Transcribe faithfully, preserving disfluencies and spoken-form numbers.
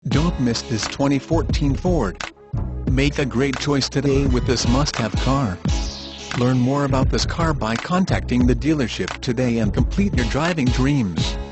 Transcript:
Don't miss this twenty fourteen Ford. Make a great choice today with this must-have car. Learn more about this car by contacting the dealership today and complete your driving dreams.